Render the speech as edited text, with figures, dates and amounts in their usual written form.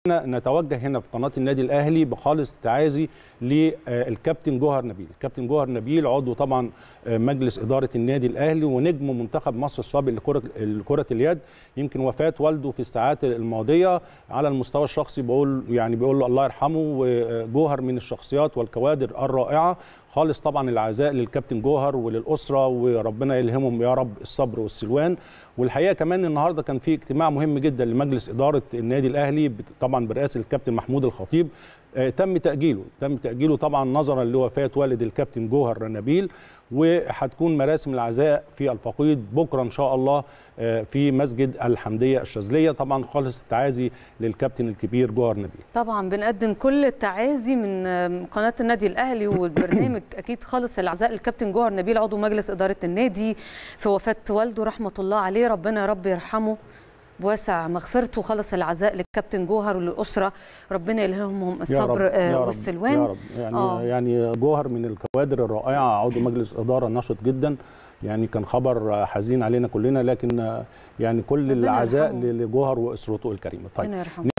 نتوجه هنا في قناة النادي الأهلي بخالص تعازي للكابتن جوهر نبيل. الكابتن جوهر نبيل عضو طبعا مجلس إدارة النادي الأهلي ونجم منتخب مصر السابق لكرة اليد. يمكن وفاة والده في الساعات الماضية. على المستوى الشخصي بيقول له الله يرحمه، وجوهر من الشخصيات والكوادر الرائعة. خالص طبعا العزاء للكابتن جوهر وللأسرة، وربنا يلهمهم يا رب الصبر والسلوان. والحقيقة كمان النهاردة كان في اجتماع مهم جدا لمجلس إدارة النادي الأهلي طبعا برئاسة الكابتن محمود الخطيب. تم تأجيله طبعا نظرا لوفاة والد الكابتن جوهر نبيل، وهتكون مراسم العزاء في الفقيد بكرة إن شاء الله في مسجد الحمدية الشاذلية. طبعا خالص التعازي للكابتن الكبير جوهر نبيل. طبعا بنقدم كل التعازي من قناة النادي الأهلي والبرنامج أكيد خالص العزاء للكابتن جوهر نبيل عضو مجلس إدارة النادي في وفاة والده رحمة الله عليه. ربنا يا رب يرحمه بواسع مغفرته. خلص العزاء للكابتن جوهر وللأسرة، ربنا يلهمهم الصبر والسلوان يا رب. يعني جوهر من الكوادر الرائعة، عضو مجلس إدارة نشط جدا. يعني كان خبر حزين علينا كلنا، لكن يعني كل العزاء لجوهر وأسرته الكريمة. طيب